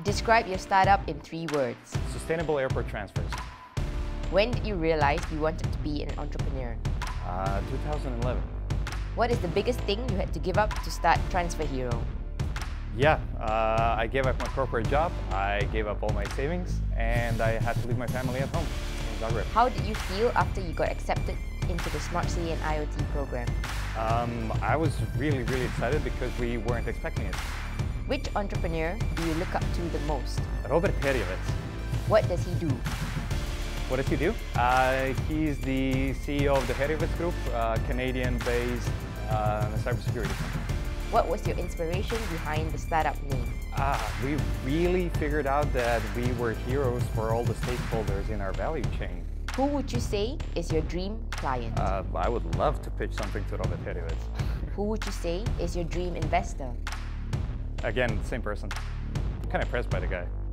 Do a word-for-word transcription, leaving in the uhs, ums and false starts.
Describe your startup in three words. Sustainable airport transfers. When did you realize you wanted to be an entrepreneur? Uh, two thousand eleven. What is the biggest thing you had to give up to start TransferHero? Yeah, uh, I gave up my corporate job, I gave up all my savings, and I had to leave my family at home in Zagreb. How did you feel after you got accepted into the Smart City and IoT program? Um, I was really, really excited because we weren't expecting it. Which entrepreneur do you look up to the most? Robert Herjavec. What does he do? What does he do? Uh, he's the C E O of the Herjavec Group, uh, Canadian-based uh, cybersecurity company. What was your inspiration behind the startup name? Uh, we really figured out that we were heroes for all the stakeholders in our value chain. Who would you say is your dream client? Uh, I would love to pitch something to Robert Herjavec. Who would you say is your dream investor? Again, same person. I'm kind of impressed by the guy.